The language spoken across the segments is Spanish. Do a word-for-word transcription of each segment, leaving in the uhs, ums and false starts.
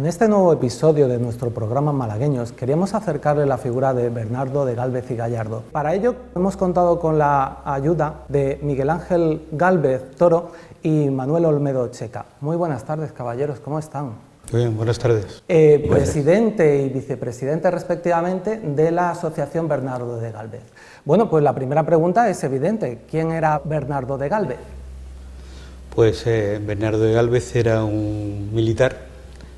En este nuevo episodio de nuestro programa Malagueños queríamos acercarle la figura de Bernardo de Gálvez y Gallardo. Para ello hemos contado con la ayuda de Miguel Ángel Gálvez Toro y Manuel Olmedo Checa. Muy buenas tardes, caballeros, ¿cómo están? Muy bien, buenas tardes. Eh, presidente y vicepresidente respectivamente de la Asociación Bernardo de Gálvez. Bueno, pues la primera pregunta es evidente. ¿Quién era Bernardo de Gálvez? Pues eh, Bernardo de Gálvez era un militar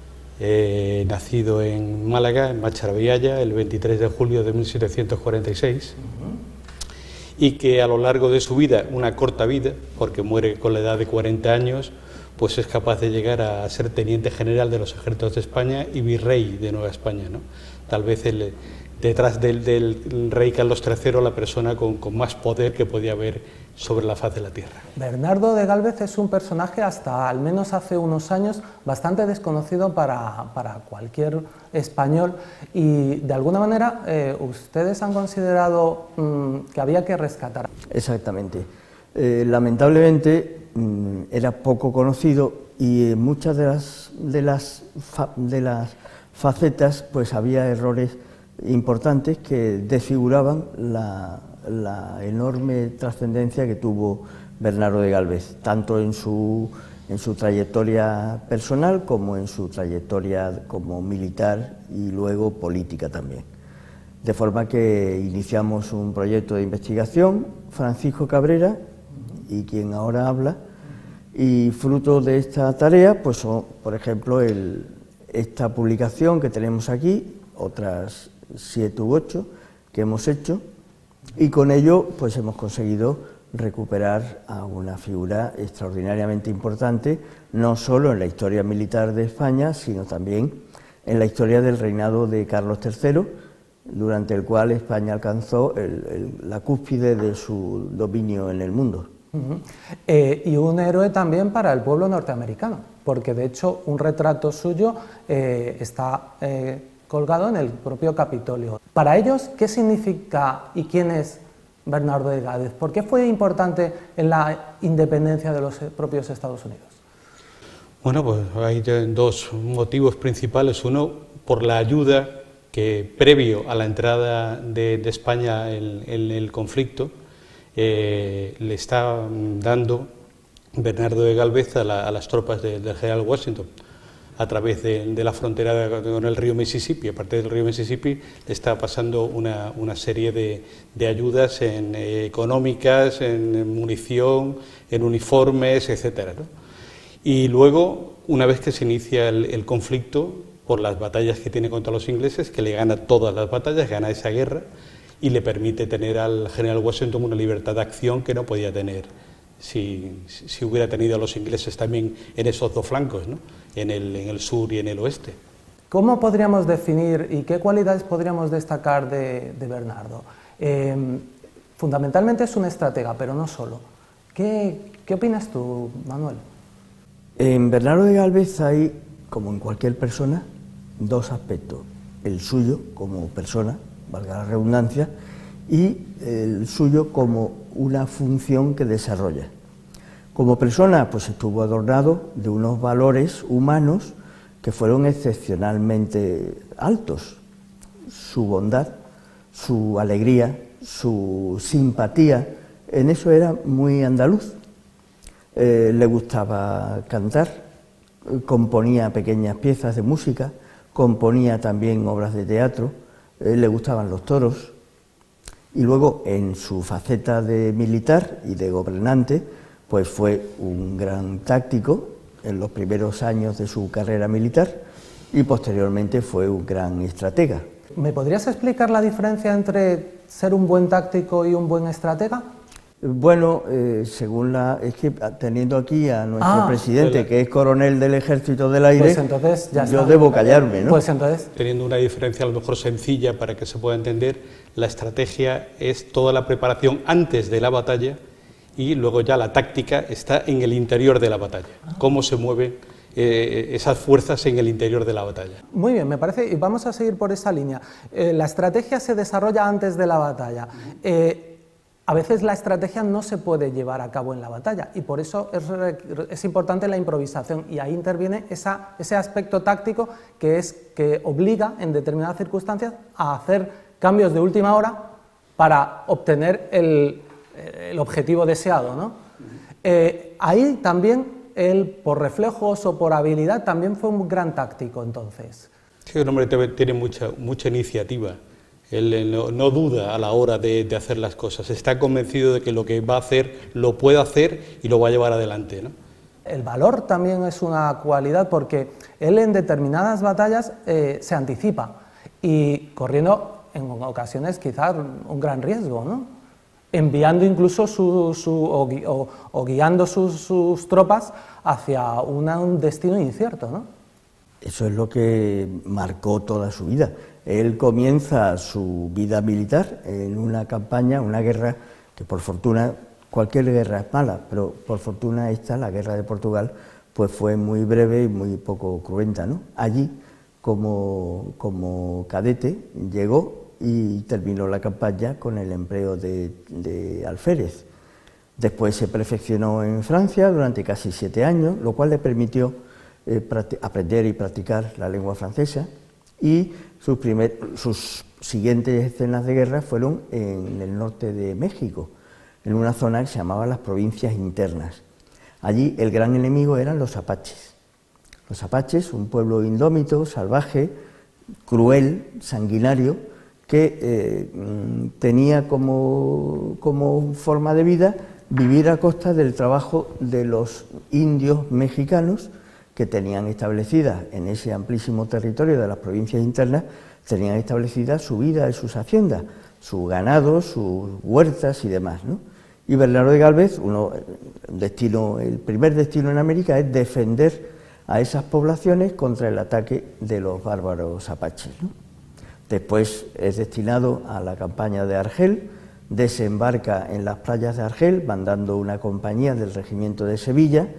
eh, nacido en Málaga, en Macharabiaya, el veintitrés de julio de mil setecientos cuarenta y seis, uh-huh. y que a lo largo de su vida, una corta vida, porque muere con la edad de cuarenta años, pues es capaz de llegar a ser teniente general de los ejércitos de España y virrey de Nueva España, ¿no? Tal vez el, detrás del, del rey Carlos tercero la persona con, con más poder que podía haber sobre la faz de la tierra. Bernardo de Gálvez es un personaje hasta al menos hace unos años bastante desconocido para, para cualquier español y de alguna manera eh, ustedes han considerado mmm, que había que rescatar. Exactamente. Eh, lamentablemente mmm, era poco conocido y en muchas de las, de las, fa, de las facetas pues había errores importantes que desfiguraban la, la enorme trascendencia que tuvo Bernardo de Gálvez, tanto en su, en su trayectoria personal como en su trayectoria como militar y luego política también. De forma que iniciamos un proyecto de investigación, Francisco Cabrera, y quien ahora habla, y fruto de esta tarea, pues son, por ejemplo, el, esta publicación que tenemos aquí, otras siete u ocho que hemos hecho, y con ello pues hemos conseguido recuperar a una figura extraordinariamente importante, no solo en la historia militar de España, sino también en la historia del reinado de Carlos tercero, durante el cual España alcanzó el, el, la cúspide de su dominio en el mundo. Uh-huh. eh, y un héroe también para el pueblo norteamericano, porque de hecho un retrato suyo eh, está eh, colgado en el propio Capitolio. Para ellos, ¿qué significa y quién es Bernardo de Gálvez? ¿Por qué fue importante en la independencia de los propios Estados Unidos? Bueno, pues hay dos motivos principales. Uno, por la ayuda que previo a la entrada de, de España en, en el conflicto eh, le está dando Bernardo de Gálvez a, la, a las tropas de, del general Washington, a través de, de la frontera de, con el río Mississippi. A partir del río Mississippi le está pasando una, una serie de, de ayudas en, eh, económicas, en munición, en uniformes, etcétera, ¿no? Y luego, una vez que se inicia el, el conflicto, por las batallas que tiene contra los ingleses, que le gana todas las batallas, gana esa guerra, y le permite tener al general Washington una libertad de acción que no podía tener si, si hubiera tenido a los ingleses también en esos dos flancos, ¿no? En el, en el sur y en el oeste. ¿Cómo podríamos definir y qué cualidades podríamos destacar de, de Bernardo? Eh, fundamentalmente es un estratega, pero no solo. ¿Qué, qué opinas tú, Manuel? En Bernardo de Gálvez hay, como en cualquier persona, dos aspectos. El suyo como persona, valga la redundancia, y el suyo como una función que desarrolla. Como persona, pues estuvo adornado de unos valores humanos que fueron excepcionalmente altos. Su bondad, su alegría, su simpatía, en eso era muy andaluz. Eh, le gustaba cantar, componía pequeñas piezas de música, componía también obras de teatro, eh, le gustaban los toros, y luego en su faceta de militar y de gobernante, pues fue un gran táctico en los primeros años de su carrera militar y posteriormente fue un gran estratega. ¿Me podrías explicar la diferencia entre ser un buen táctico y un buen estratega? Bueno, eh, según la... es que teniendo aquí a nuestro ah, presidente, que es coronel del Ejército del Aire, pues entonces ya yo está. debo callarme, ¿no? Pues entonces... Teniendo una diferencia a lo mejor sencilla para que se pueda entender, la estrategia es toda la preparación antes de la batalla y luego ya la táctica está en el interior de la batalla, cómo se mueven eh, esas fuerzas en el interior de la batalla. Muy bien, me parece, y vamos a seguir por esa línea. Eh, la estrategia se desarrolla antes de la batalla. Eh, a veces la estrategia no se puede llevar a cabo en la batalla y por eso es, es importante la improvisación, y ahí interviene esa, ese aspecto táctico que, es, que obliga en determinadas circunstancias a hacer cambios de última hora para obtener el, el objetivo deseado, ¿no? Eh, ahí también él, por reflejos o por habilidad, también fue un gran táctico entonces. Sí, el hombre tiene mucha, mucha iniciativa. Él no, no duda a la hora de, de hacer las cosas, está convencido de que lo que va a hacer lo puede hacer y lo va a llevar adelante, ¿no? El valor también es una cualidad, porque él en determinadas batallas eh, se anticipa y corriendo en ocasiones quizás un gran riesgo, ¿no? Enviando incluso su, su, o, o, o guiando sus, sus tropas hacia una, un destino incierto, ¿no? Eso es lo que marcó toda su vida. Él comienza su vida militar en una campaña, una guerra que por fortuna, cualquier guerra es mala, pero por fortuna esta, la guerra de Portugal, pues fue muy breve y muy poco cruenta, ¿no? Allí, como, como cadete, llegó y terminó la campaña con el empleo de, de alférez. Después se perfeccionó en Francia durante casi siete años, lo cual le permitió eh, aprender y practicar la lengua francesa, y sus, primer, sus siguientes escenas de guerra fueron en el norte de México, en una zona que se llamaba las provincias internas. Allí el gran enemigo eran los apaches. Los apaches, un pueblo indómito, salvaje, cruel, sanguinario, que eh, tenía como, como forma de vida vivir a costa del trabajo de los indios mexicanos, que tenían establecida en ese amplísimo territorio de las provincias internas, tenían establecida su vida y sus haciendas, su ganado, sus huertas y demás, ¿no? Y Bernardo de Gálvez, uno, destino, el primer destino en América es defender a esas poblaciones contra el ataque de los bárbaros apaches, ¿no? Después es destinado a la campaña de Argel, desembarca en las playas de Argel, mandando una compañía del regimiento de Sevilla,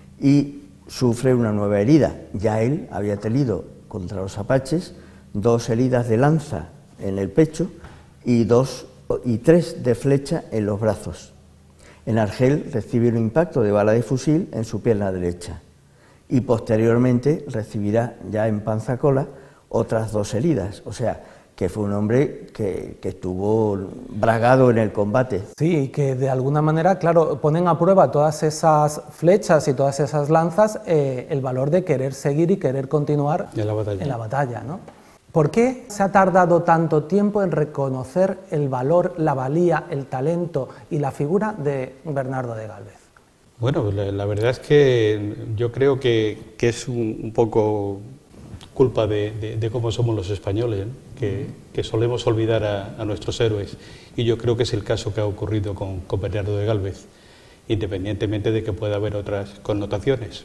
y sufre una nueva herida. Ya él había tenido contra los apaches dos heridas de lanza en el pecho y, dos, y tres de flecha en los brazos. En Argel recibe un impacto de bala de fusil en su pierna derecha y posteriormente recibirá ya en Panzacola otras dos heridas, o sea, que fue un hombre que, que estuvo bragado en el combate. Sí, que de alguna manera, claro, ponen a prueba todas esas flechas y todas esas lanzas, eh, el valor de querer seguir y querer continuar en la batalla, en la batalla, ¿no? ¿Por qué se ha tardado tanto tiempo en reconocer el valor, la valía, el talento y la figura de Bernardo de Gálvez? Bueno, la, la verdad es que yo creo que, que es un, un poco culpa de, de, de cómo somos los españoles, ¿no? que, que solemos olvidar a, a nuestros héroes, y yo creo que es el caso que ha ocurrido con, con Bernardo de Gálvez, independientemente de que pueda haber otras connotaciones.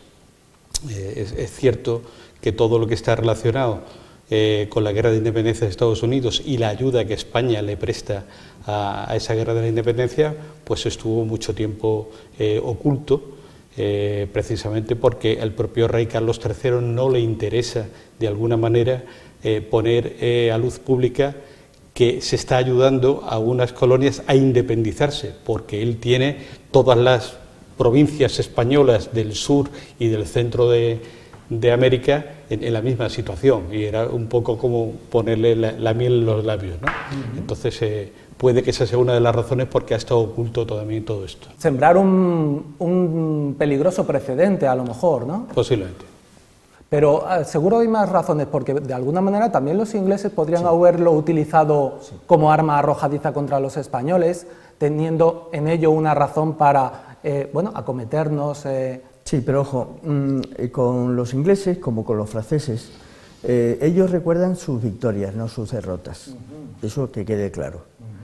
Eh, es, es cierto que todo lo que está relacionado eh, con la guerra de independencia de Estados Unidos y la ayuda que España le presta a, a esa guerra de la independencia, pues estuvo mucho tiempo eh, oculto, Eh, precisamente porque al propio rey Carlos tercero no le interesa de alguna manera eh, poner eh, a luz pública que se está ayudando a unas colonias a independizarse, porque él tiene todas las provincias españolas del sur y del centro de, de América en, en la misma situación, y era un poco como ponerle la, la miel en los labios, ¿no? Uh-huh. Entonces eh, puede que esa sea una de las razones por qué ha estado oculto también todo esto. Sembrar un, un peligroso precedente, a lo mejor, ¿no? Posiblemente. Pero eh, seguro hay más razones, porque de alguna manera también los ingleses podrían sí. haberlo utilizado sí. como arma arrojadiza contra los españoles, teniendo en ello una razón para, eh, bueno, acometernos. Eh. Sí, pero ojo, mmm, con los ingleses, como con los franceses, eh, ellos recuerdan sus victorias, no sus derrotas. Uh-huh. Eso que quede claro.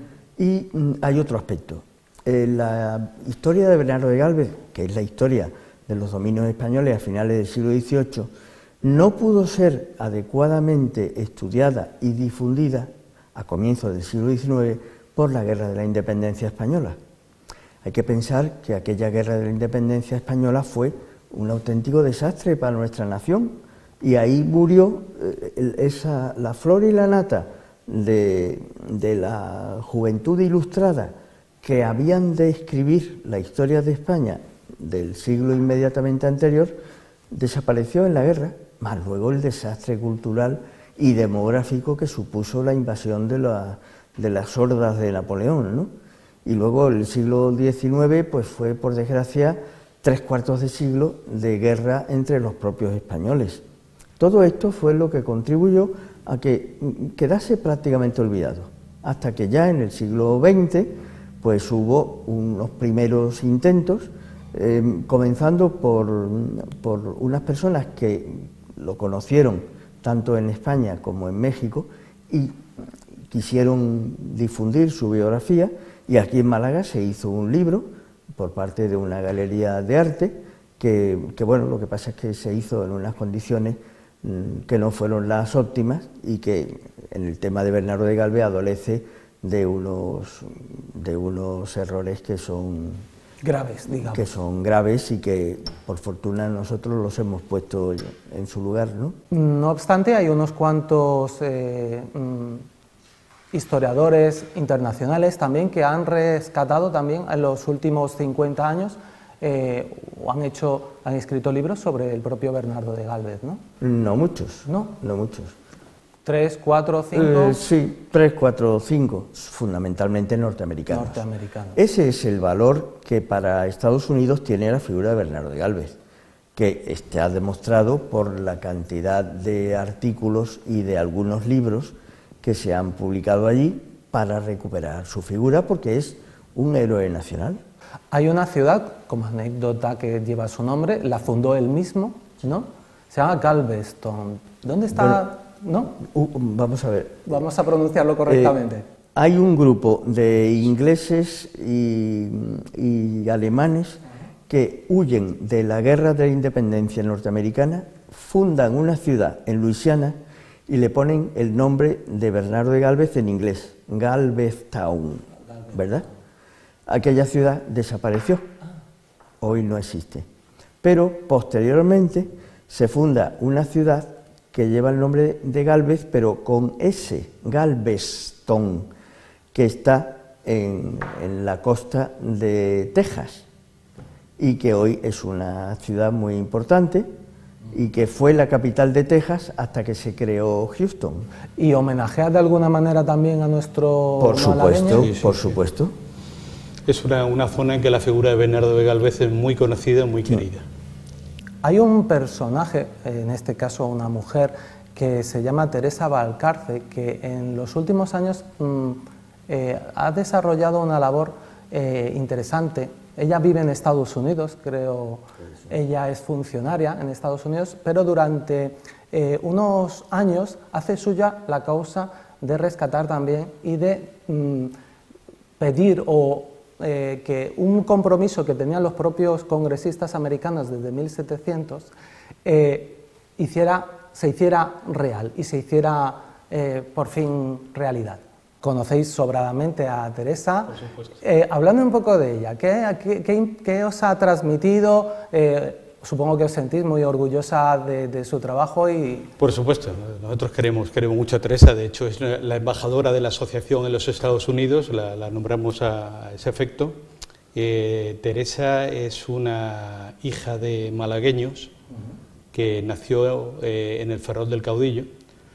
Y mm, hay otro aspecto. Eh, la historia de Bernardo de Gálvez, que es la historia de los dominios españoles a finales del siglo dieciocho, no pudo ser adecuadamente estudiada y difundida a comienzos del siglo diecinueve por la Guerra de la Independencia Española. Hay que pensar que aquella Guerra de la Independencia Española fue un auténtico desastre para nuestra nación, y ahí murió eh, esa, la flor y la nata De, de la juventud ilustrada que habían de escribir la historia de España del siglo inmediatamente anterior, desapareció en la guerra, más luego el desastre cultural y demográfico que supuso la invasión de, la, de las hordas de Napoleón, ¿no? Y luego el siglo diecinueve pues fue, por desgracia, tres cuartos de siglo de guerra entre los propios españoles. Todo esto fue lo que contribuyó a que quedase prácticamente olvidado, hasta que ya en el siglo veinte pues hubo unos primeros intentos, eh, comenzando por, por unas personas que lo conocieron tanto en España como en México y quisieron difundir su biografía, y aquí en Málaga se hizo un libro por parte de una galería de arte que, que bueno, lo que pasa es que se hizo en unas condiciones mmm, que no fueron las óptimas y que en el tema de Bernardo de Galvez adolece de unos, de unos errores que son graves, digamos. Que son graves y que por fortuna nosotros los hemos puesto en su lugar, ¿no? No obstante, hay unos cuantos eh, historiadores internacionales también que han rescatado también en los últimos cincuenta años eh, o han hecho, han escrito libros sobre el propio Bernardo de Galvez, ¿no? No muchos, no, no muchos. ¿Tres, cuatro, cinco? Eh, sí, tres, cuatro, cinco, fundamentalmente norteamericanos. norteamericanos. Ese es el valor que para Estados Unidos tiene la figura de Bernardo de Galvez, que está demostrado por la cantidad de artículos y de algunos libros que se han publicado allí para recuperar su figura, porque es un héroe nacional. Hay una ciudad, como anécdota, que lleva su nombre, la fundó él mismo, ¿no? Se llama Galveston. ¿Dónde está...? Bueno, ¿no? Uh, vamos a ver. Vamos a pronunciarlo correctamente. Eh, hay un grupo de ingleses y, y alemanes que huyen de la guerra de la independencia norteamericana, fundan una ciudad en Luisiana y le ponen el nombre de Bernardo de Galvez en inglés, Galveztown, ¿verdad? Aquella ciudad desapareció, hoy no existe. Pero posteriormente se funda una ciudad que lleva el nombre de Galvez, pero con S, Galveston, que está en, en la costa de Texas y que hoy es una ciudad muy importante y que fue la capital de Texas hasta que se creó Houston. ¿Y homenajea de alguna manera también a nuestro Por supuesto, sí, sí, por sí. supuesto. Es una, una zona en que la figura de Bernardo de Galvez es muy conocida, muy querida. Hay un personaje, en este caso una mujer, que se llama Teresa Valcarce, que en los últimos años mmm, eh, ha desarrollado una labor eh, interesante. Ella vive en Estados Unidos, creo, ella es funcionaria en Estados Unidos, pero durante eh, unos años hace suya la causa de rescatar también y de mmm, pedir o Eh, que un compromiso que tenían los propios congresistas americanos desde mil setecientos eh, hiciera, se hiciera real y se hiciera eh, por fin realidad. Conocéis sobradamente a Teresa. Por supuesto. Eh, hablando un poco de ella, ¿qué, qué, qué, qué os ha transmitido? Eh, supongo que os sentís muy orgullosa de, de su trabajo y... Por supuesto, nosotros queremos, queremos mucho a Teresa, de hecho es la embajadora de la asociación en los Estados Unidos, la, la nombramos a, a ese efecto. Eh, Teresa es una hija de malagueños que nació eh, en el Ferrol del Caudillo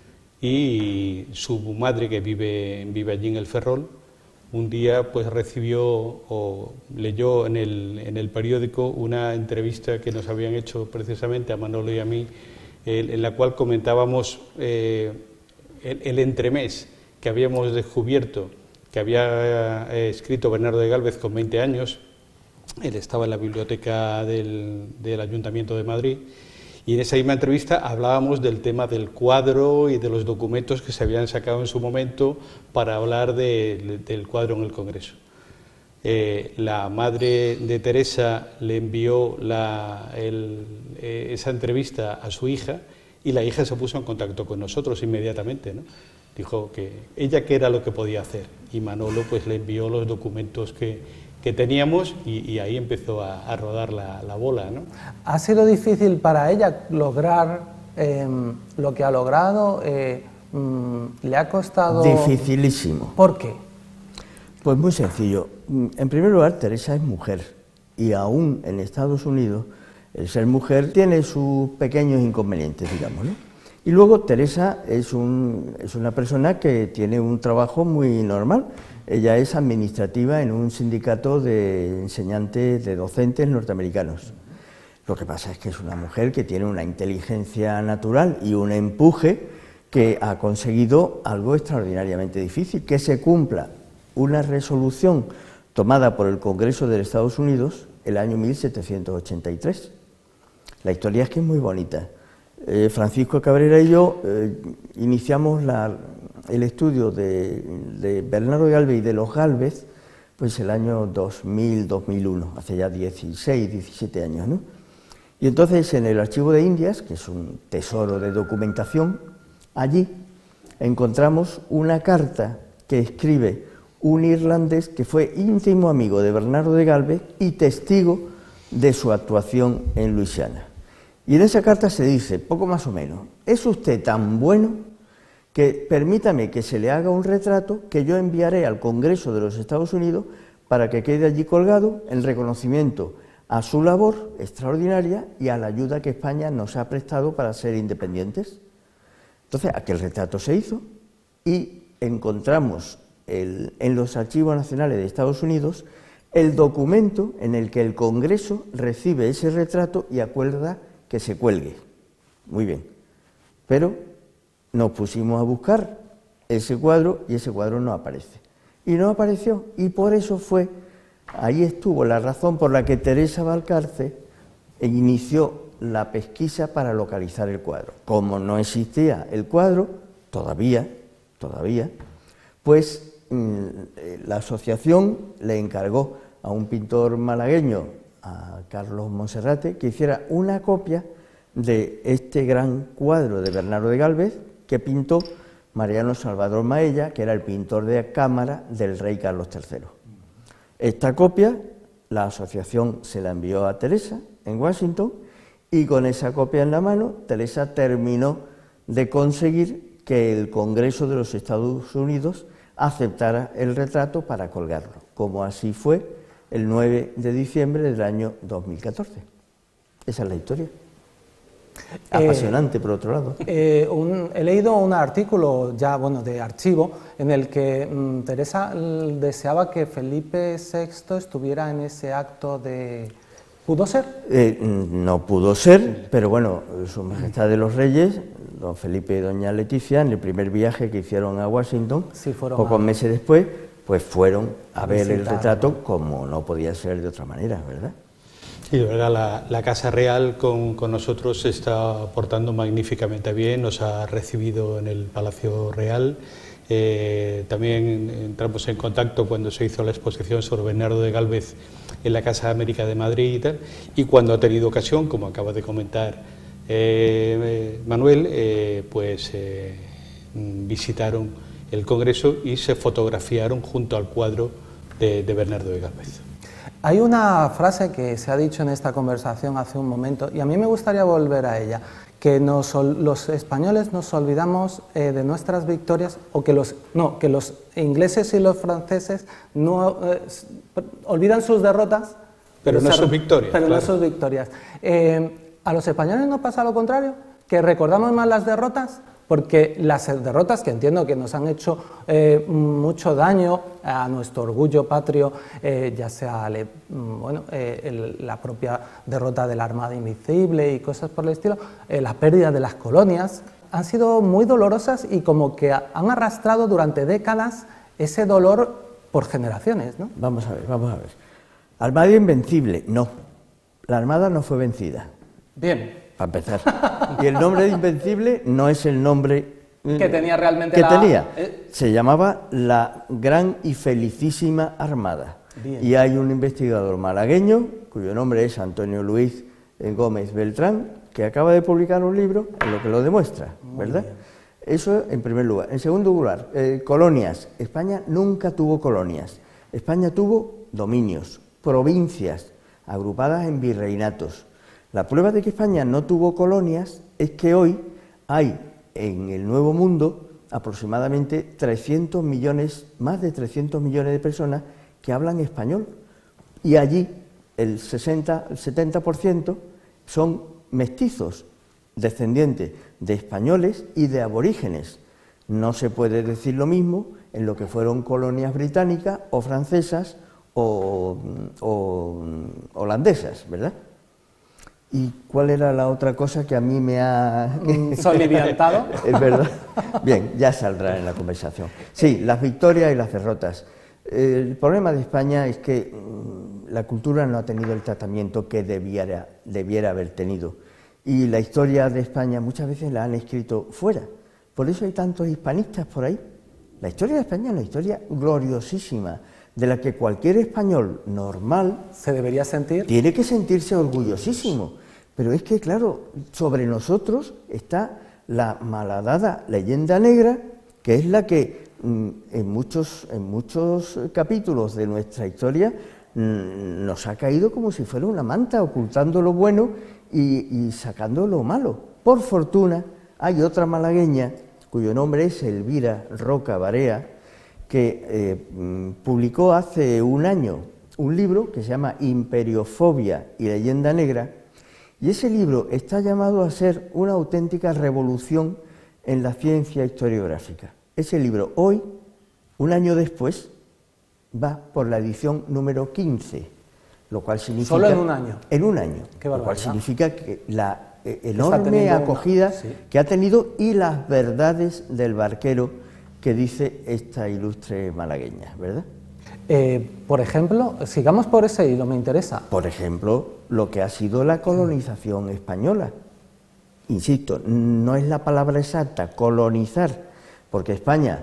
y su madre, que vive, vive allí en el Ferrol, un día pues recibió o leyó en el, en el periódico una entrevista que nos habían hecho precisamente a Manolo y a mí, eh, en la cual comentábamos eh, el, el entremés que habíamos descubierto que había eh, escrito Bernardo de Galvez con veinte años. Él estaba en la biblioteca del, del Ayuntamiento de Madrid. Y en esa misma entrevista hablábamos del tema del cuadro y de los documentos que se habían sacado en su momento para hablar de, del cuadro en el Congreso. Eh, la madre de Teresa le envió la, el, eh, esa entrevista a su hija y la hija se puso en contacto con nosotros inmediatamente, ¿no? Dijo que ella qué era lo que podía hacer y Manolo pues le envió los documentos que... que teníamos y, y ahí empezó a, a rodar la, la bola, ¿no? ¿Ha sido difícil para ella lograr eh, lo que ha logrado? Eh, mm, ¿Le ha costado...? Dificilísimo. ¿Por qué? Pues muy sencillo. En primer lugar, Teresa es mujer y aún en Estados Unidos el ser mujer tiene sus pequeños inconvenientes, digamos, ¿no? Y luego Teresa es, un, es una persona que tiene un trabajo muy normal. Ella es administrativa en un sindicato de enseñantes, de docentes norteamericanos. Lo que pasa es que es una mujer que tiene una inteligencia natural y un empuje que ha conseguido algo extraordinariamente difícil, que se cumpla una resolución tomada por el Congreso de los Estados Unidos el año mil setecientos ochenta y tres. La historia es que es muy bonita. Eh, Francisco Cabrera y yo eh, iniciamos la, el estudio de, de Bernardo de Gálvez y de los Gálvez pues el año dos mil, dos mil uno, hace ya dieciséis, diecisiete años, ¿no? Y entonces en el Archivo de Indias, que es un tesoro de documentación, allí encontramos una carta que escribe un irlandés que fue íntimo amigo de Bernardo de Gálvez y testigo de su actuación en Luisiana. Y en esa carta se dice, poco más o menos, es usted tan bueno que permítame que se le haga un retrato que yo enviaré al Congreso de los Estados Unidos para que quede allí colgado en reconocimiento a su labor extraordinaria y a la ayuda que España nos ha prestado para ser independientes. Entonces, aquel retrato se hizo y encontramos el, en los archivos nacionales de Estados Unidos el documento en el que el Congreso recibe ese retrato y acuerda que se cuelgue. Muy bien. Pero nos pusimos a buscar ese cuadro y ese cuadro no aparece. Y no apareció, y por eso fue, ahí estuvo la razón por la que Teresa Valcarce inició la pesquisa para localizar el cuadro. Como no existía el cuadro, todavía, todavía, pues mmm, la asociación le encargó a un pintor malagueño, a Carlos Monserrate, que hiciera una copia de este gran cuadro de Bernardo de Gálvez que pintó Mariano Salvador Maella, que era el pintor de cámara del rey Carlos tercero. Esta copia, la asociación se la envió a Teresa en Washington, y con esa copia en la mano, Teresa terminó de conseguir que el Congreso de los Estados Unidos aceptara el retrato para colgarlo, como así fue el nueve de diciembre del año dos mil catorce. Esa es la historia. Apasionante, eh, por otro lado. Eh, un, he leído un artículo ya, bueno, de archivo, en el que mmm, Teresa deseaba que Felipe sexto estuviera en ese acto de... ¿Pudo ser? Eh, no pudo ser, pero bueno, Su Majestad de los Reyes, don Felipe y doña Leticia, en el primer viaje que hicieron a Washington, sí, pocos a... meses después, pues fueron a, a ver visitar, el retrato, ¿no? Como no podía ser de otra manera, ¿verdad? Sí, de verdad, la, la Casa Real con, con nosotros se está portando magníficamente bien, nos ha recibido en el Palacio Real. Eh, también entramos en contacto cuando se hizo la exposición sobre Bernardo de Gálvez en la Casa América de Madrid y tal, y cuando ha tenido ocasión, como acaba de comentar eh, Manuel, eh, pues eh, visitaron el Congreso y se fotografiaron junto al cuadro de, de Bernardo de Gálvez. Hay una frase que se ha dicho en esta conversación hace un momento, y a mí me gustaría volver a ella, que nos, los españoles nos olvidamos eh, de nuestras victorias, o que los, no, que los ingleses y los franceses no, eh, olvidan sus derrotas, pero no sus victorias. Pero claro. no sus victorias. Eh, ¿A los españoles nos pasa lo contrario? ¿Que recordamos más las derrotas? Porque las derrotas, que entiendo que nos han hecho eh, mucho daño a nuestro orgullo patrio, eh, ya sea le, bueno, eh, el, la propia derrota de la Armada Invencible y cosas por el estilo, eh, la pérdida de las colonias, han sido muy dolorosas y como que han arrastrado durante décadas ese dolor por generaciones, ¿no? Vamos a ver, vamos a ver. Armada Invencible, no. La Armada no fue vencida. Bien. Para empezar. Y el nombre de Invencible no es el nombre que tenía realmente que la... tenía. Se llamaba la Gran y Felicísima Armada. Bien. Y hay un investigador malagueño, cuyo nombre es Antonio Luis Gómez Beltrán, que acaba de publicar un libro en lo que lo demuestra, ¿verdad? Eso en primer lugar. En segundo lugar, eh, colonias. España nunca tuvo colonias. España tuvo dominios, provincias, agrupadas en virreinatos. La prueba de que España no tuvo colonias es que hoy hay en el Nuevo Mundo aproximadamente trescientos millones, más de trescientos millones de personas que hablan español. Y allí el sesenta, el setenta por ciento son mestizos, descendientes de españoles y de aborígenes. No se puede decir lo mismo en lo que fueron colonias británicas o francesas o, o holandesas, ¿verdad? ¿Y cuál era la otra cosa que a mí me ha... soliviantado? Es verdad. Bien, ya saldrá en la conversación. Sí, las victorias y las derrotas. El problema de España es que la cultura no ha tenido el tratamiento que debiera, debiera haber tenido. Y la historia de España muchas veces la han escrito fuera. Por eso hay tantos hispanistas por ahí. La historia de España es una historia gloriosísima, de la que cualquier español normal se debería sentir. Tiene que sentirse orgullosísimo. Pero es que, claro, sobre nosotros está la malhadada leyenda negra, que es la que mm, en, muchos, en muchos capítulos de nuestra historia mm, nos ha caído como si fuera una manta, ocultando lo bueno y, y sacando lo malo. Por fortuna, hay otra malagueña, cuyo nombre es Elvira Roca Barea, que eh, publicó hace un año un libro que se llama Imperiofobia y leyenda negra, y ese libro está llamado a ser una auténtica revolución en la ciencia historiográfica. Ese libro hoy, un año después, va por la edición número quince, lo cual significa... ¿Solo en un año? En un año, Qué lo cual significa que la eh, enorme teniendo acogida una... sí. que ha tenido y las verdades del barquero que dice esta ilustre malagueña, ¿verdad? Eh, por ejemplo, sigamos por ese hilo, me interesa. Por ejemplo, lo que ha sido la colonización española. Insisto, no es la palabra exacta, colonizar, porque España,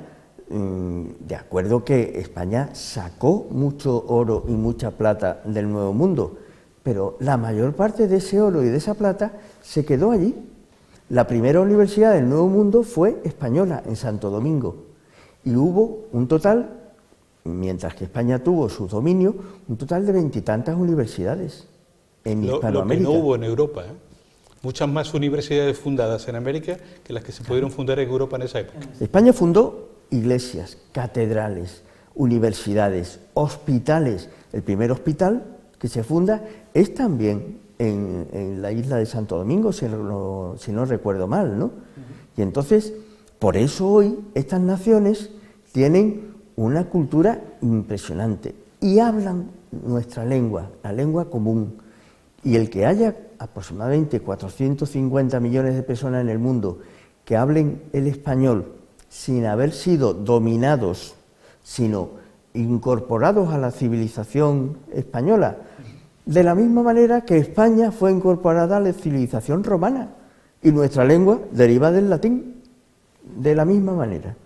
de acuerdo que España sacó mucho oro y mucha plata del Nuevo Mundo, pero la mayor parte de ese oro y de esa plata se quedó allí. La primera universidad del Nuevo Mundo fue española, en Santo Domingo, y hubo un total, mientras que España tuvo su dominio, un total de veintitantas universidades en lo, Hispanoamérica. Lo que no hubo en Europa, ¿eh? Muchas más universidades fundadas en América que las que se pudieron fundar en Europa en esa época. España fundó iglesias, catedrales, universidades, hospitales. El primer hospital que se funda es también en, en la isla de Santo Domingo, si no, si no recuerdo mal, ¿no? Uh-huh. Y entonces, por eso hoy estas naciones tienen una cultura impresionante y hablan nuestra lengua, la lengua común. Y el que haya aproximadamente cuatrocientos cincuenta millones de personas en el mundo que hablen el español sin haber sido dominados, sino incorporados a la civilización española, de la misma manera que España fue incorporada a la civilización romana y nuestra lengua deriva del latín, de la misma manera.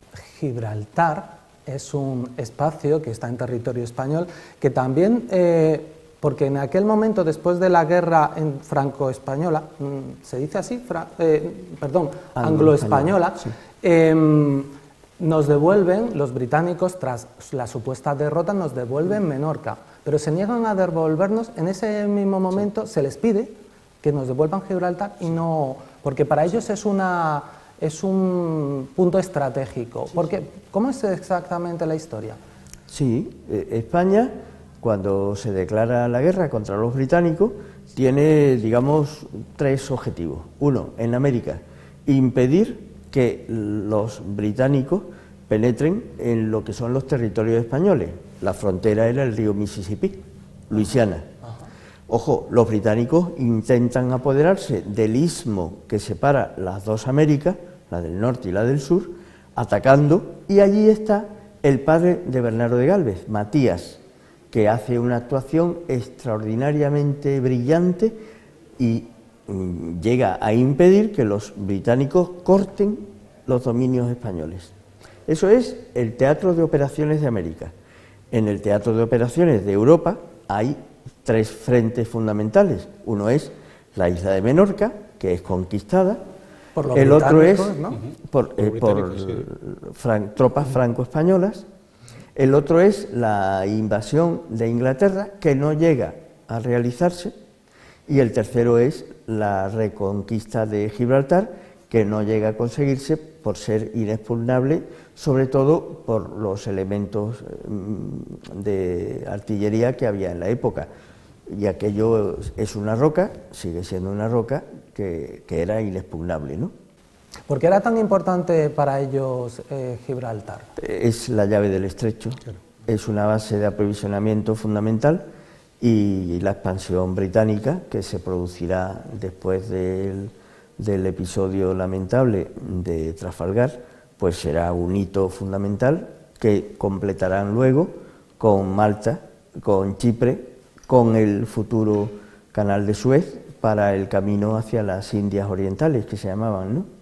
Gibraltar es un espacio que está en territorio español, que también, eh, porque en aquel momento, después de la guerra en franco-española, ¿se dice así? Fra eh, perdón, anglo-española, sí. eh, nos devuelven, los británicos, tras la supuesta derrota, nos devuelven Menorca, pero se niegan a devolvernos, en ese mismo momento se les pide que nos devuelvan Gibraltar, y no, porque para ellos es una... es un punto estratégico. Porque, ¿cómo es exactamente la historia? Sí, eh, España, cuando se declara la guerra contra los británicos, tiene, digamos, tres objetivos. Uno, en América, impedir que los británicos penetren en lo que son los territorios españoles. La frontera era el río Mississippi, Luisiana. Ojo, los británicos intentan apoderarse del istmo que separa las dos Américas, la del norte y la del sur, atacando, y allí está el padre de Bernardo de Gálvez, Matías, que hace una actuación extraordinariamente brillante y mm, llega a impedir que los británicos corten los dominios españoles. Eso es el teatro de operaciones de América. En el teatro de operaciones de Europa hay tres frentes fundamentales. Uno es la isla de Menorca, que es conquistada. Por los el otro es ¿no? por, eh, por sí. fran tropas franco-españolas. El otro es la invasión de Inglaterra, que no llega a realizarse. Y el tercero es la reconquista de Gibraltar, que no llega a conseguirse por ser inexpugnable, sobre todo por los elementos de artillería que había en la época. Y aquello es una roca, sigue siendo una roca, que, que era inexpugnable, ¿no? ¿Por qué era tan importante para ellos eh, Gibraltar? Es la llave del estrecho, claro. Es una base de aprovisionamiento fundamental, y la expansión británica, que se producirá después del, del episodio lamentable de Trafalgar, pues será un hito fundamental que completarán luego con Malta, con Chipre, con el futuro canal de Suez para el camino hacia las Indias Orientales, que se llamaban, ¿no?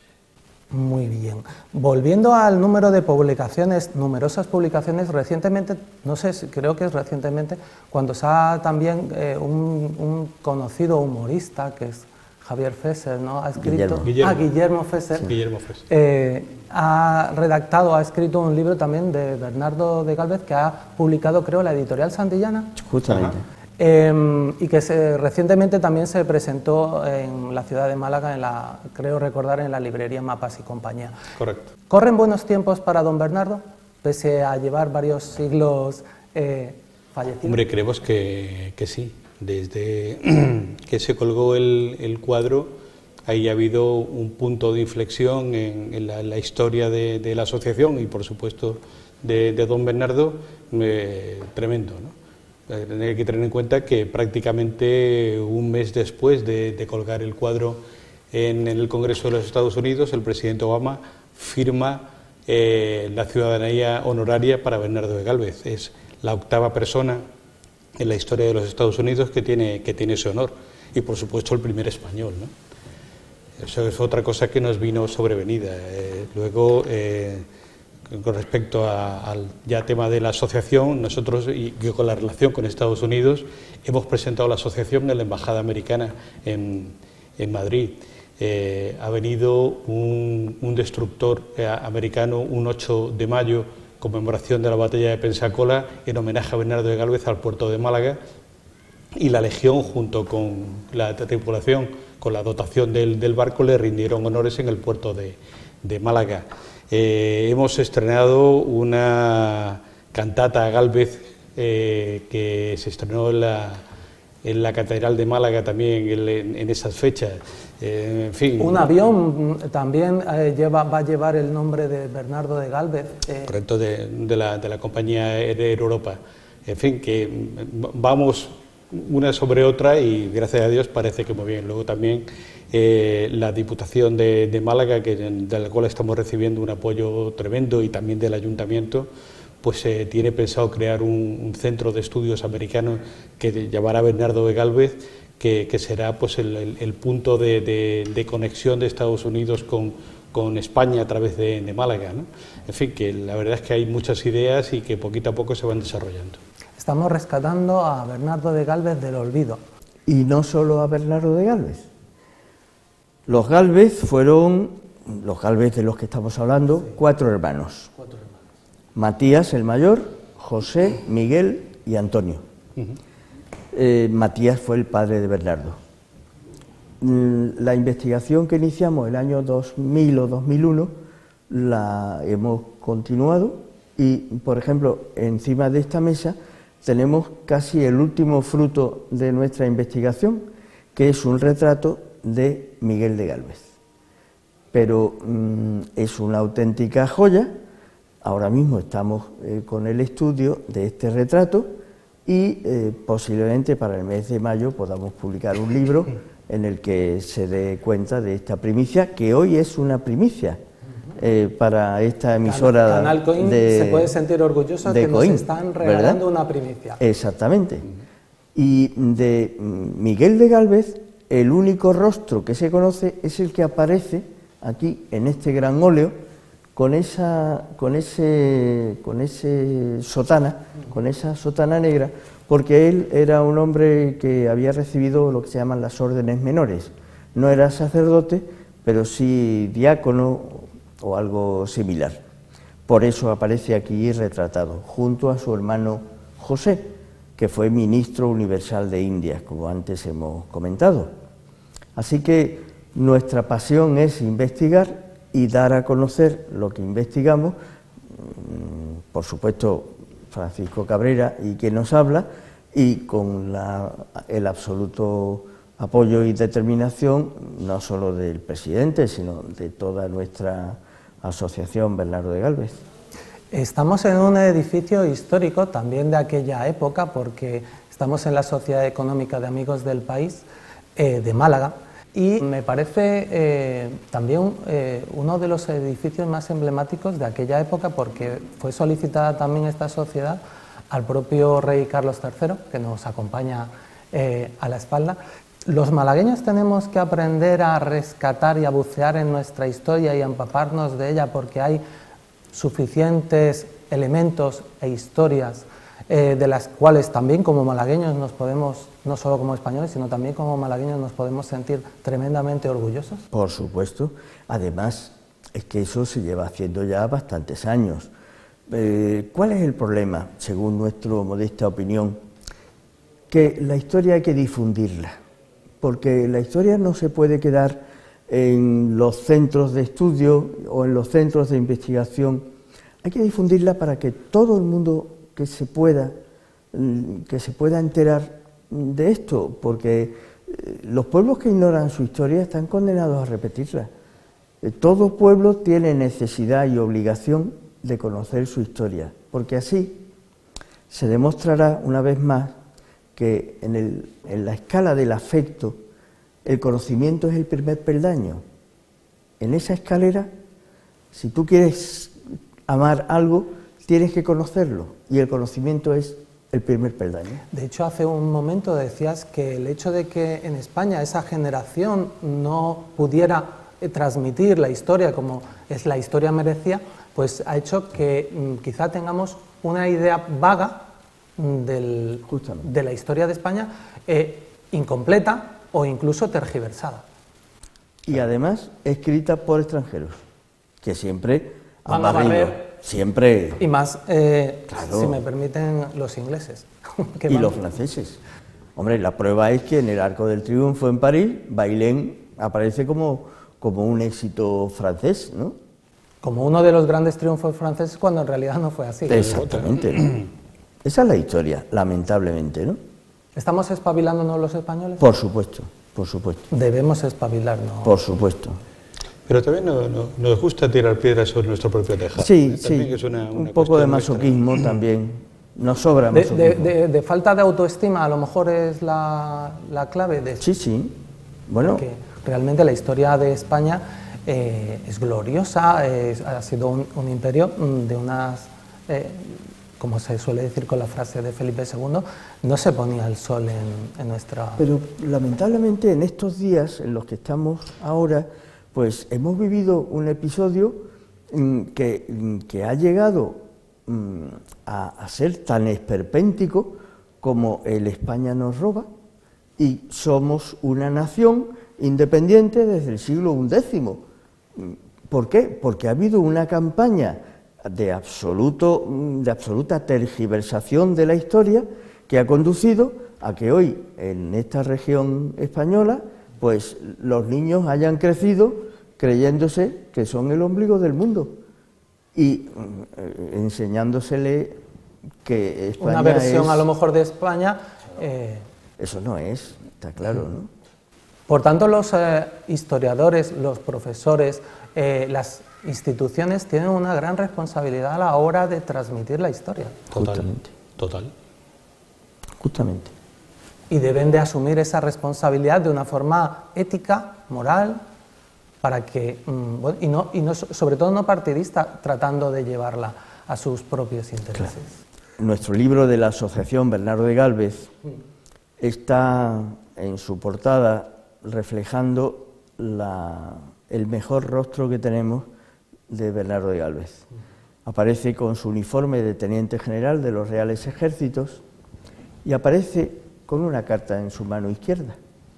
Muy bien. Volviendo al número de publicaciones, numerosas publicaciones, recientemente, no sé, creo que es recientemente, cuando se ha también eh, un, un conocido humorista, que es Javier Fesser, ¿no? Ha escrito, Guillermo. Ah, Guillermo Fesser, sí. Guillermo Fesser. Eh, ha redactado, ha escrito un libro también de Bernardo de Gálvez, que ha publicado, creo, la editorial Santillana. Justamente. Eh, y que se, recientemente también se presentó en la ciudad de Málaga, en la, creo recordar, en la librería Mapas y Compañía. Correcto. ¿Corren buenos tiempos para don Bernardo, pese a llevar varios siglos eh, fallecido? Hombre, creemos que, que sí. Desde que se colgó el, el cuadro, ahí ha habido un punto de inflexión en, en, la, en la historia de, de la asociación y, por supuesto, de, de don Bernardo, eh, tremendo, ¿no? Hay que tener en cuenta que prácticamente un mes después de, de colgar el cuadro en, en el Congreso de los Estados Unidos, el presidente Obama firma eh, la ciudadanía honoraria para Bernardo de Gálvez. Es la octava persona en la historia de los Estados Unidos que tiene, que tiene ese honor, y por supuesto el primer español, ¿no? Eso es otra cosa que nos vino sobrevenida. Eh, luego, eh, con respecto a, al ya tema de la asociación, nosotros, y con la relación con Estados Unidos, hemos presentado la asociación en la Embajada Americana en, en Madrid. Eh, ha venido un, un destructor eh, americano un ocho de mayo, conmemoración de la batalla de Pensacola, en homenaje a Bernardo de Gálvez al puerto de Málaga, y la Legión, junto con la tripulación, con la dotación del, del barco, le rindieron honores en el puerto de, de Málaga. Eh, hemos estrenado una cantata a Gálvez eh, que se estrenó en la, en la Catedral de Málaga también en, en esas fechas. Eh, en fin. Un avión también eh, lleva, va a llevar el nombre de Bernardo de Gálvez. Eh. Correcto, de, de, la, de la compañía Air Europa. En fin, que vamos una sobre otra y gracias a Dios parece que muy bien. Luego también eh, la Diputación de, de Málaga, que, de la cual estamos recibiendo un apoyo tremendo, y también del Ayuntamiento, pues eh, tiene pensado crear un, un centro de estudios americanos que llamará Bernardo de Gálvez, que, que será pues el, el, el punto de, de, de conexión de Estados Unidos con, con España a través de, de Málaga, ¿no? En fin, que la verdad es que hay muchas ideas y que poquito a poco se van desarrollando. Estamos rescatando a Bernardo de Gálvez del olvido. Y no solo a Bernardo de Gálvez. Los Gálvez fueron, los Gálvez de los que estamos hablando, sí. cuatro hermanos. Cuatro hermanos. Matías el mayor, José, Miguel y Antonio. Uh-huh. eh, Matías fue el padre de Bernardo. La investigación que iniciamos el año dos mil o dos mil uno la hemos continuado y, por ejemplo, encima de esta mesa tenemos casi el último fruto de nuestra investigación, que es un retrato de Miguel de Gálvez. Pero mmm, es una auténtica joya. Ahora mismo estamos eh, con el estudio de este retrato y eh, posiblemente para el mes de mayo podamos publicar un libro en el que se dé cuenta de esta primicia, que hoy es una primicia. Eh, para esta emisora Canal Coin de, se puede sentir orgulloso de que Coin, nos están regalando, ¿verdad?, una primicia. Exactamente. Y de Miguel de Gálvez, el único rostro que se conoce es el que aparece aquí en este gran óleo con esa, con ese, con ese sotana, con esa sotana negra, porque él era un hombre que había recibido lo que se llaman las órdenes menores. No era sacerdote, pero sí diácono o algo similar. Por eso aparece aquí retratado, junto a su hermano José, que fue ministro universal de Indias, como antes hemos comentado. Así que nuestra pasión es investigar y dar a conocer lo que investigamos, por supuesto Francisco Cabrera y quien nos habla, y con la, el absoluto apoyo y determinación no solo del presidente, sino de toda nuestra asociación Bernardo de Gálvez. Estamos en un edificio histórico también de aquella época, porque estamos en la Sociedad Económica de Amigos del País eh, de Málaga, y me parece eh, también eh, uno de los edificios más emblemáticos de aquella época, porque fue solicitada también esta sociedad al propio rey Carlos tercero, que nos acompaña eh, a la espalda. Los malagueños tenemos que aprender a rescatar y a bucear en nuestra historia y a empaparnos de ella, porque hay suficientes elementos e historias eh, de las cuales también como malagueños nos podemos, no solo como españoles, sino también como malagueños nos podemos sentir tremendamente orgullosos. Por supuesto. Además, es que eso se lleva haciendo ya bastantes años. Eh, ¿Cuál es el problema, según nuestra modesta opinión? Que la historia hay que difundirla, porque la historia no se puede quedar en los centros de estudio o en los centros de investigación. Hay que difundirla para que todo el mundo que se pueda, que se pueda enterar de esto, porque los pueblos que ignoran su historia están condenados a repetirla. Todo pueblo tiene necesidad y obligación de conocer su historia, porque así se demostrará una vez más que en, el, en la escala del afecto el conocimiento es el primer peldaño. En esa escalera, si tú quieres amar algo, tienes que conocerlo, y el conocimiento es el primer peldaño. De hecho, hace un momento decías que el hecho de que en España esa generación no pudiera transmitir la historia como es la historia merecía, pues ha hecho que mm, quizá tengamos una idea vaga del, de la historia de España, eh, incompleta o incluso tergiversada. Y además escrita por extranjeros, que siempre van a barrer, siempre... Y más, eh, claro. si me permiten, los ingleses. Y van... los franceses. Hombre, la prueba es que en el Arco del Triunfo en París, Bailén aparece como, como un éxito francés, ¿no? Como uno de los grandes triunfos franceses, cuando en realidad no fue así. Exactamente, ¿no? Esa es la historia, lamentablemente, ¿no? ¿Estamos espabilándonos los españoles? Por supuesto, por supuesto. Debemos espabilarnos. Por supuesto. Pero también no, no, nos gusta tirar piedras sobre nuestro propio tejado. Sí, ¿eh? sí, es una, una un poco de masoquismo nuestra. También, nos sobra de, masoquismo. De, de, de falta de autoestima, a lo mejor es la, la clave de esto. Sí, sí, bueno. Porque realmente la historia de España eh, es gloriosa, es, ha sido un, un imperio de unas... Eh, como se suele decir con la frase de Felipe segundo, no se ponía el sol en, en nuestra... Pero lamentablemente en estos días en los que estamos ahora, pues hemos vivido un episodio mm, que, mm, que ha llegado mm, a, a ser tan esperpéntico como el España nos roba, y somos una nación independiente desde el siglo undécimo. ¿Por qué? Porque ha habido una campaña de, absoluto, de absoluta tergiversación de la historia que ha conducido a que hoy en esta región española pues los niños hayan crecido creyéndose que son el ombligo del mundo y eh, enseñándosele que España una versión es... a lo mejor de España... Eh... Eso no es, está claro, ¿no? Por tanto, los eh, historiadores, los profesores, eh, las instituciones tienen una gran responsabilidad a la hora de transmitir la historia. Totalmente. Total. Justamente. Y deben de asumir esa responsabilidad de una forma ética, moral, para que, mmm, bueno, y, no, y no, sobre todo no partidista, tratando de llevarla a sus propios intereses. Claro. Nuestro libro de la Asociación Bernardo de Gálvez está en su portada reflejando la, el mejor rostro que tenemos de Bernardo de Gálvez. Aparece con su uniforme de teniente general de los Reales Ejércitos y aparece con una carta en su mano izquierda.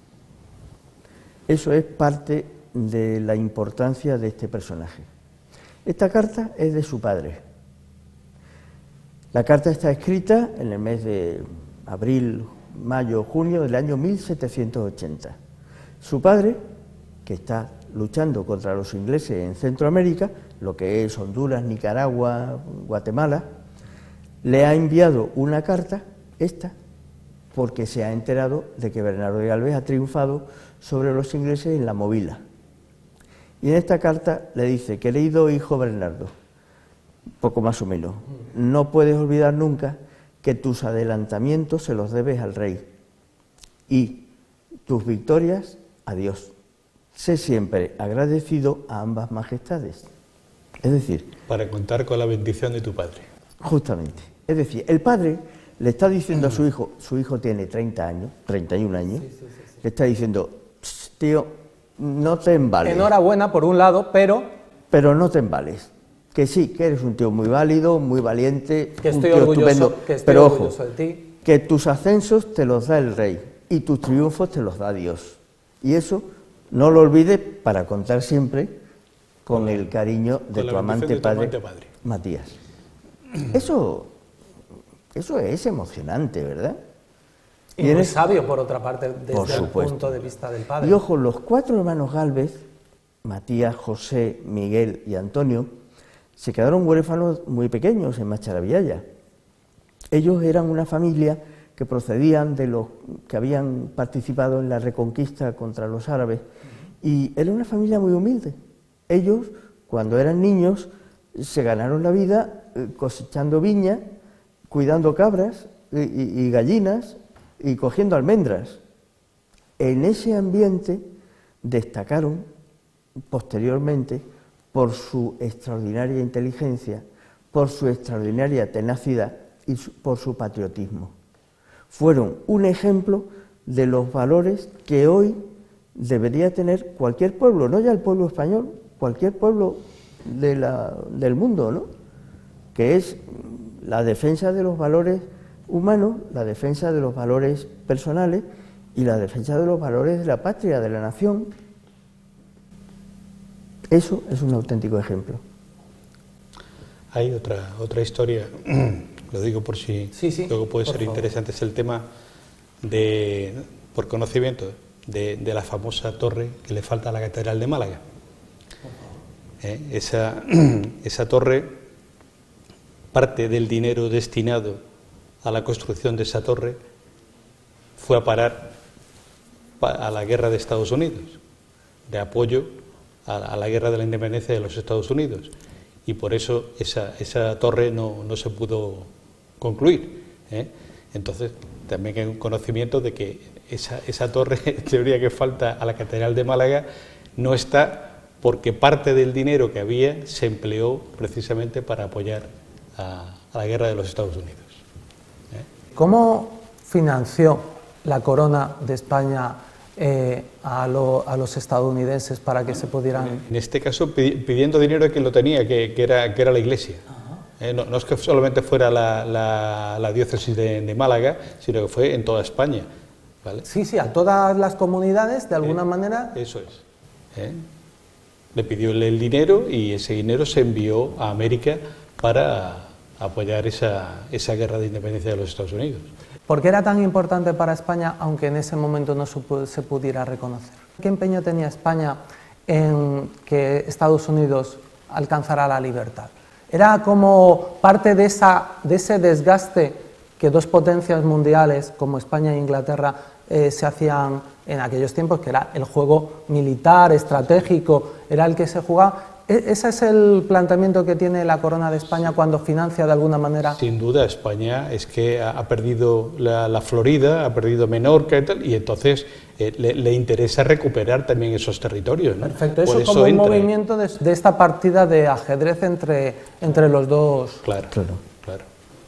Eso es parte de la importancia de este personaje. Esta carta es de su padre. La carta está escrita en el mes de abril, mayo, junio del año mil setecientos ochenta. Su padre, que está luchando contra los ingleses en Centroamérica, lo que es Honduras, Nicaragua, Guatemala, le ha enviado una carta, esta, porque se ha enterado de que Bernardo de Galvez ha triunfado sobre los ingleses en la Movila. Y en esta carta le dice: querido hijo Bernardo, poco más o menos, no puedes olvidar nunca que tus adelantamientos se los debes al rey y tus victorias a Dios. Sé siempre agradecido a ambas majestades. Es decir, para contar con la bendición de tu padre. Justamente. Es decir, el padre le está diciendo a su hijo, su hijo tiene treinta años, treinta y un años, sí, sí, sí, sí. Le está diciendo: tío, no te embales. Enhorabuena por un lado, pero... Pero no te embales. Que sí, que eres un tío muy válido, muy valiente, que estoy un tío orgulloso, estupendo, que estoy pero orgulloso ojo, de ti. Que tus ascensos te los da el rey y tus triunfos te los da Dios. Y eso no lo olvides para contar siempre con, con el cariño de tu amante de tu padre, amante padre, Matías. Eso, eso es emocionante, ¿verdad? Y, y muy sabio, por otra parte, desde por el punto de vista del padre. Y ojo, los cuatro hermanos Gálvez, Matías, José, Miguel y Antonio, se quedaron huérfanos muy pequeños en Macharavillaya. Ellos eran una familia que procedían de los que habían participado en la reconquista contra los árabes, y era una familia muy humilde. Ellos, cuando eran niños, se ganaron la vida cosechando viña, cuidando cabras y, y, y gallinas y cogiendo almendras. En ese ambiente destacaron posteriormente por su extraordinaria inteligencia, por su extraordinaria tenacidad y su, por su patriotismo. Fueron un ejemplo de los valores que hoy debería tener cualquier pueblo, no ya el pueblo español, cualquier pueblo de la, del mundo, ¿no? Que es la defensa de los valores humanos, la defensa de los valores personales y la defensa de los valores de la patria, de la nación. Eso es un auténtico ejemplo. Hay otra, otra historia, lo digo por si sí, sí, luego puede ser favor. interesante, es el tema de, por conocimiento, de, de la famosa torre que le falta a la Catedral de Málaga. Eh, esa, esa torre, parte del dinero destinado a la construcción de esa torre fue a parar a la guerra de Estados Unidos, de apoyo a, a la guerra de la independencia de los Estados Unidos, y por eso esa, esa torre no, no se pudo concluir, ¿eh? Entonces también hay un conocimiento de que esa, esa torre, en teoría, que falta a la Catedral de Málaga, no está porque parte del dinero que había se empleó precisamente para apoyar a, a la guerra de los Estados Unidos, ¿eh? ¿Cómo financió la corona de España eh, a, lo, a los estadounidenses para que se pudieran...? En este caso pidiendo dinero a quien lo tenía, que, que, era, que era la Iglesia. Eh, no, no es que solamente fuera la, la, la diócesis de, de Málaga, sino que fue en toda España, ¿vale? Sí, sí, a todas las comunidades, de alguna eh, manera... Eso es. ¿eh? Le pidió el dinero y ese dinero se envió a América para apoyar esa, esa guerra de independencia de los Estados Unidos. ¿Por qué era tan importante para España, aunque en ese momento no se pudiera reconocer? ¿Qué empeño tenía España en que Estados Unidos alcanzara la libertad? ¿Era como parte de, esa, de ese desgaste que dos potencias mundiales como España e Inglaterra eh, se hacían en aquellos tiempos, que era el juego militar, estratégico, era el que se jugaba? ¿Ese es el planteamiento que tiene la corona de España cuando financia de alguna manera? Sin duda, España es que ha perdido la, la Florida, ha perdido Menorca y tal, y entonces eh, le, le interesa recuperar también esos territorios, ¿no? Perfecto, eso, eso como entra. Un movimiento de, de esta partida de ajedrez entre, entre los dos. Claro, claro, claro.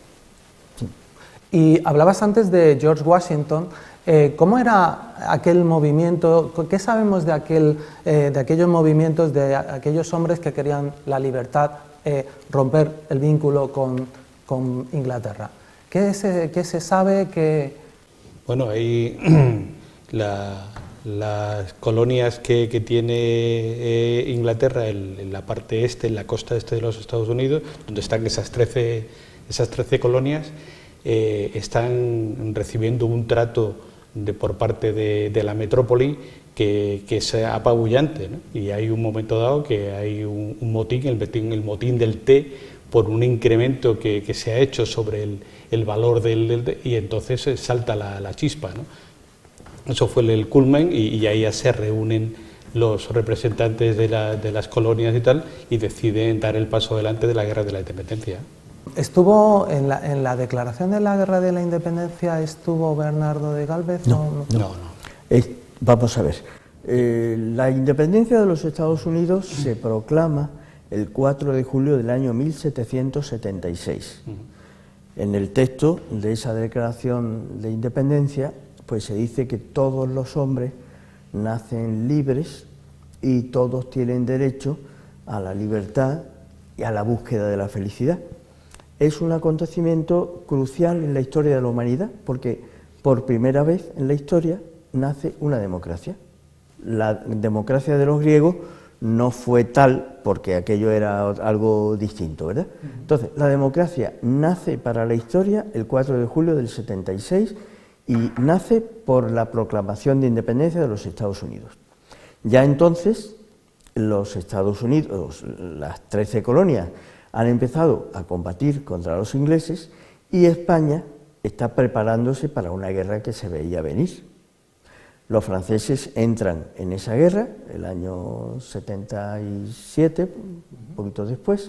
Y hablabas antes de George Washington. Eh, ¿Cómo era aquel movimiento? ¿Qué sabemos de, aquel, eh, de aquellos movimientos, de aquellos hombres que querían la libertad, eh, romper el vínculo con, con Inglaterra? ¿Qué se, qué se sabe? Que... Bueno, hay la, las colonias que, que tiene eh, Inglaterra en, en la parte este, en la costa este de los Estados Unidos, donde están esas trece, esas trece colonias, eh, están recibiendo un trato de, por parte de, de la metrópoli que, que es apabullante, ¿no? Y hay un momento dado que hay un, un motín, el motín, el motín del té, por un incremento que, que se ha hecho sobre el, el valor del, del té, y entonces salta la, la chispa, ¿no? Eso fue el culmen, y, y ahí ya se reúnen los representantes de, la, de las colonias y tal, y deciden dar el paso adelante de la Guerra de la Independencia. ¿Estuvo en la, en la declaración de la Guerra de la Independencia, estuvo Bernardo de Gálvez? No, no, no. no. Es, vamos a ver, eh, la independencia de los Estados Unidos se proclama el cuatro de julio del año mil setecientos setenta y seis. Uh-huh. En el texto de esa declaración de independencia, pues se dice que todos los hombres nacen libres y todos tienen derecho a la libertad y a la búsqueda de la felicidad. Es un acontecimiento crucial en la historia de la humanidad, porque por primera vez en la historia nace una democracia. La democracia de los griegos no fue tal porque aquello era algo distinto, ¿verdad? Entonces, la democracia nace para la historia el cuatro de julio del setenta y seis y nace por la proclamación de independencia de los Estados Unidos. Ya entonces, los Estados Unidos, las trece colonias, han empezado a combatir contra los ingleses y España está preparándose para una guerra que se veía venir. Los franceses entran en esa guerra, el año setenta y siete, un poquito después,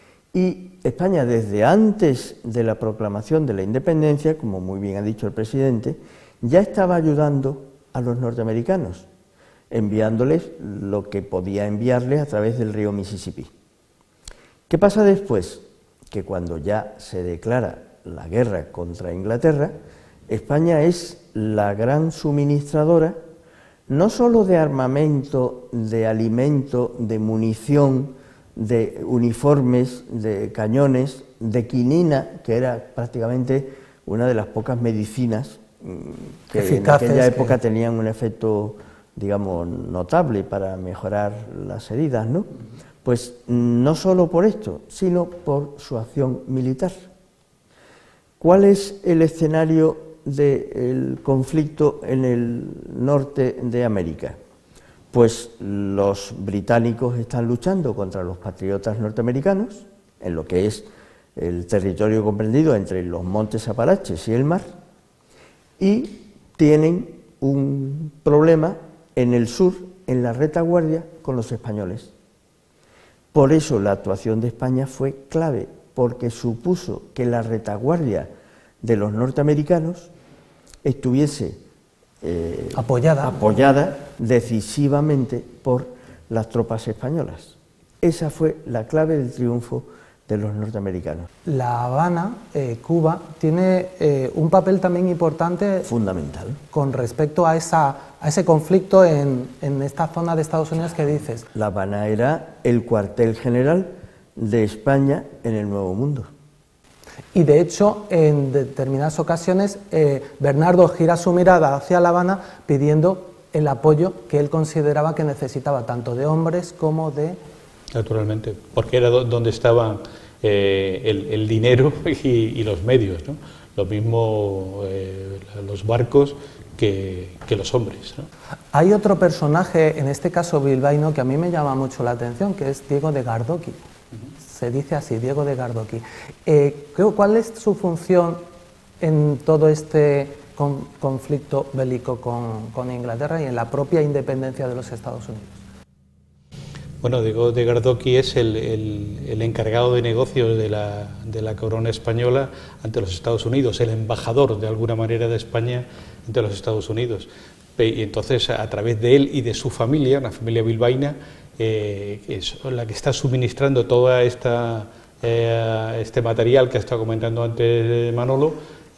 y España desde antes de la proclamación de la independencia, como muy bien ha dicho el presidente, ya estaba ayudando a los norteamericanos, enviándoles lo que podía enviarles a través del río Mississippi. ¿Qué pasa después? Que cuando ya se declara la guerra contra Inglaterra, España es la gran suministradora no solo de armamento, de alimento, de munición, de uniformes, de cañones, de quinina, que era prácticamente una de las pocas medicinas que Eficaces, en aquella época que... tenían un efecto, digamos, notable para mejorar las heridas, ¿no? Pues no solo por esto, sino por su acción militar. ¿Cuál es el escenario del conflicto en el norte de América? Pues los británicos están luchando contra los patriotas norteamericanos, en lo que es el territorio comprendido entre los montes Apalaches y el mar, y tienen un problema en el sur, en la retaguardia, con los españoles. Por eso la actuación de España fue clave, porque supuso que la retaguardia de los norteamericanos estuviese eh, apoyada. apoyada decisivamente por las tropas españolas. Esa fue la clave del triunfo de los norteamericanos. La Habana, eh, Cuba, tiene eh, un papel también importante, fundamental, con respecto a, esa, a ese conflicto en, en esta zona de Estados Unidos que dices. La Habana era el cuartel general de España en el Nuevo Mundo. Y de hecho, en determinadas ocasiones, eh, Bernardo gira su mirada hacia La Habana pidiendo el apoyo que él consideraba que necesitaba, tanto de hombres como de... Naturalmente, porque era donde estaban eh, el, el dinero y, y los medios, ¿no? Lo mismo eh, los barcos que, que los hombres, ¿no? Hay otro personaje, en este caso bilbaíno, que a mí me llama mucho la atención, que es Diego de Gardoqui. Uh-huh. Se dice así, Diego de Gardoqui. Eh, ¿Cuál es su función en todo este con, conflicto bélico con, con Inglaterra y en la propia independencia de los Estados Unidos? Bueno, Diego de Gardoqui es el, el, el encargado de negocios de la, de la corona española ante los Estados Unidos, el embajador de alguna manera de España ante los Estados Unidos. Y entonces, a través de él y de su familia, una familia bilbaína, eh, que es la que está suministrando toda esta eh, este material que ha estado comentando antes Manolo,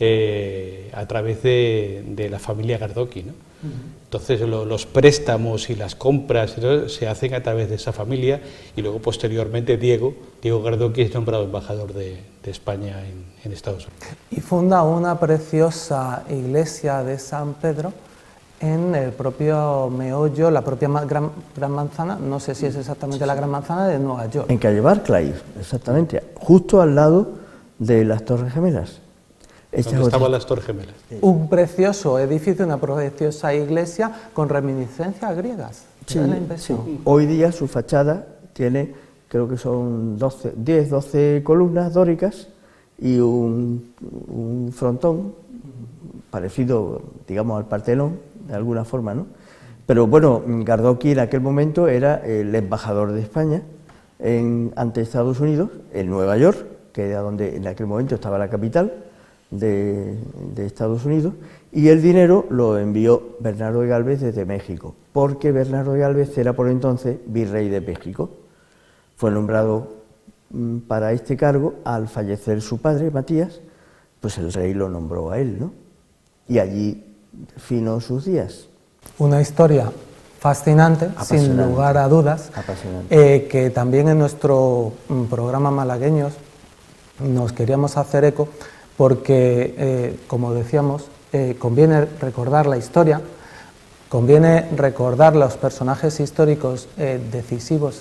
eh, a través de, de la familia Gardoqui, ¿no? Uh-huh. Entonces lo, los préstamos y las compras se hacen a través de esa familia, y luego posteriormente Diego, Diego Gardoqui es nombrado embajador de, de España en, en Estados Unidos. Y funda una preciosa iglesia de San Pedro en el propio meollo, la propia gran, gran manzana, no sé si es exactamente la Gran Manzana de Nueva York. En calle Barclay, exactamente, justo al lado de las Torres Gemelas. Donde estaban las Torres Gemelas. Un precioso edificio, una preciosa iglesia con reminiscencias griegas. Sí, sí. Hoy día su fachada tiene, creo que son doce, diez, doce columnas dóricas y un, un frontón parecido, digamos, al Partenón, de alguna forma, ¿no? Pero bueno, Gardoqui en aquel momento era el embajador de España en, ante Estados Unidos, en Nueva York, que era donde en aquel momento estaba la capital de, de Estados Unidos, y el dinero lo envió Bernardo de Gálvez desde México, porque Bernardo de Gálvez era por entonces virrey de México. Fue nombrado mm, para este cargo al fallecer su padre, Matías, pues el rey lo nombró a él, ¿no? Y allí finó sus días. Una historia fascinante, sin lugar a dudas, eh, que también en nuestro mm, programa Malagueños nos queríamos hacer eco, porque, eh, como decíamos, eh, conviene recordar la historia, conviene recordar los personajes históricos eh, decisivos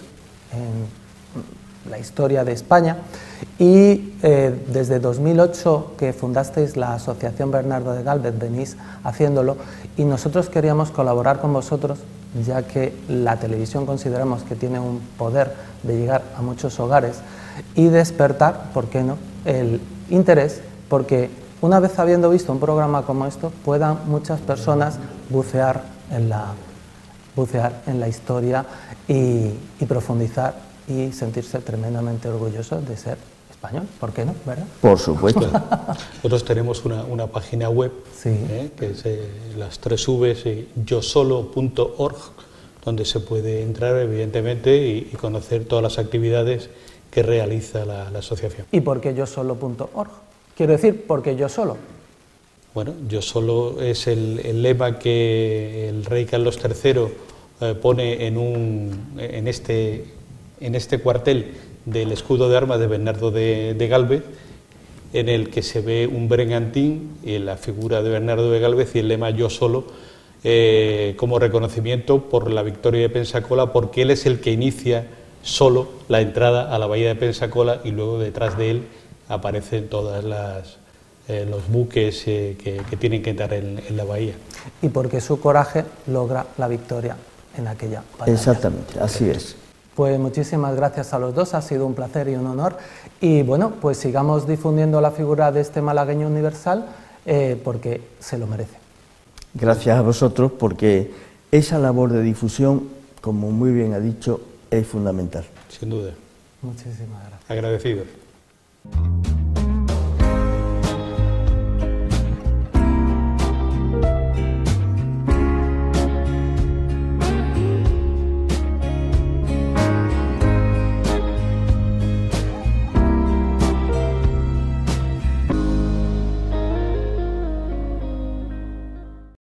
en la historia de España, y eh, desde dos mil ocho, que fundasteis la Asociación Bernardo de Gálvez, venís haciéndolo, y nosotros queríamos colaborar con vosotros, ya que la televisión consideramos que tiene un poder de llegar a muchos hogares y despertar, ¿por qué no?, el interés, porque una vez habiendo visto un programa como esto, puedan muchas personas bucear en la, bucear en la historia y, y profundizar y sentirse tremendamente orgullosos de ser español, ¿por qué no?, ¿verdad? Por supuesto. Nosotros tenemos una, una página web, sí. eh, que es eh, las tres V's, eh, yo solo punto org, donde se puede entrar, evidentemente, y, y conocer todas las actividades que realiza la, la asociación. ¿Y por qué yo solo punto org? Quiero decir, ¿por qué yo solo? Bueno, yo solo es el, el lema que el rey Carlos tercero eh, pone en, un, en, este, en este cuartel del escudo de armas de Bernardo de, de Gálvez, en el que se ve un bergantín y la figura de Bernardo de Gálvez y el lema yo solo, eh, como reconocimiento por la victoria de Pensacola, porque él es el que inicia solo la entrada a la bahía de Pensacola, y luego detrás de él aparecen todas las eh, los buques eh, que, que tienen que entrar en, en la bahía. Y porque su coraje logra la victoria en aquella batalla. Exactamente, así es. Pues muchísimas gracias a los dos, ha sido un placer y un honor, y bueno, pues sigamos difundiendo la figura de este malagueño universal, eh, porque se lo merece. Gracias a vosotros, porque esa labor de difusión, como muy bien ha dicho, es fundamental. Sin duda. Muchísimas gracias. Agradecido.